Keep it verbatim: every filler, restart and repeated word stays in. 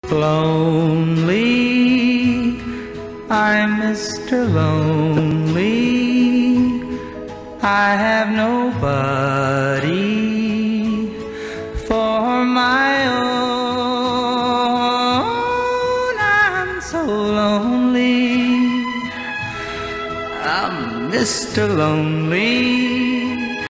Lonely, I'm Mister Lonely. I have nobody for my own. I'm so lonely. I'm Mister Lonely.